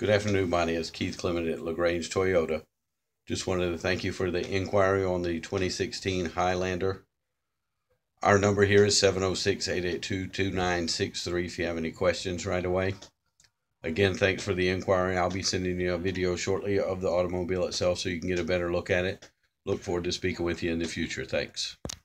Good afternoon, my name is Keith Clement at LaGrange Toyota. Just wanted to thank you for the inquiry on the 2016 Highlander. Our number here is 706-882-2963 if you have any questions right away. Again, thanks for the inquiry. I'll be sending you a video shortly of the automobile itself so you can get a better look at it. Look forward to speaking with you in the future. Thanks.